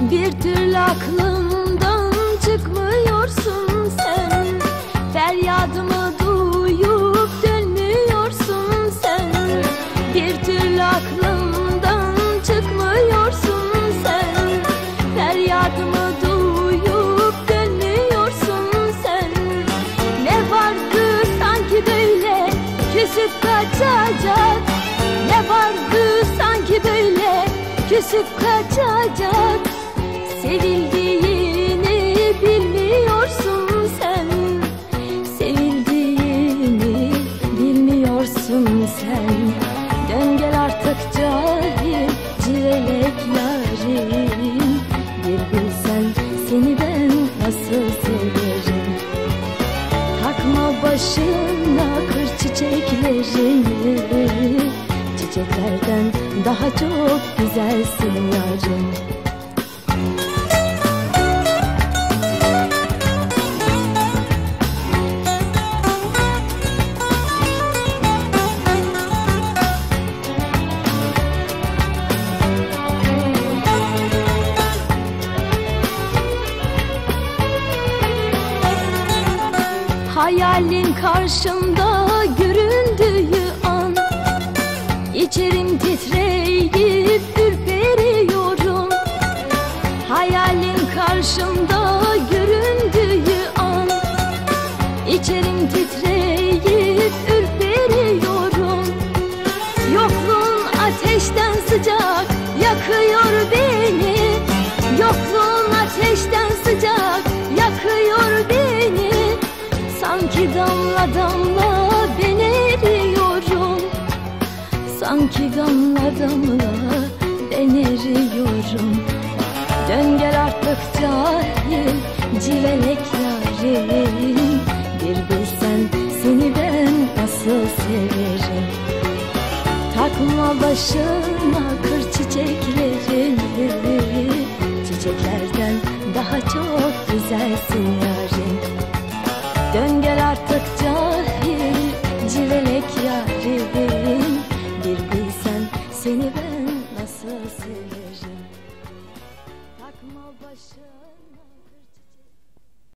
Bir türlü aklımdan çıkmıyorsun sen. Feryadımı duyup dönmüyorsun sen. Bir türlü aklımdan çıkmıyorsun sen. Feryadımı duyup dönmüyorsun sen. Ne vardı sanki böyle küsüp kaçacak? Ne vardı sanki böyle küsüp kaçacak? Sevildiğini bilmiyorsun sen. Sevildiğini bilmiyorsun sen. Dön gel artık cahil civelek yarim. Bir bilsen seni ben nasıl severim. Takma başına kır çiçeklerini. Çiçeklerden daha çok güzelsin yarım. Hayalin karşımda göründüğü an İçerim titreyip ürperiyorum. Hayalin karşımda göründüğü an İçerim titreyip ürperiyorum. Yokluğun ateşten sıcak yakıyor beni. Yokluğun ateşten sıcak yakıyor beni. Sanki damla damla ben eriyorum. Sanki damla damla ben eriyorum. Dön gel artık cahil civelek yarim. Bir bilsen seni ben nasıl severim. Takma başına kır çiçeklerini. Çiçeklerden daha çok güzelsin yarim. Dön gel artık cahil civelek yarim. Bir bilsen seni ben nasıl severim. Takma başına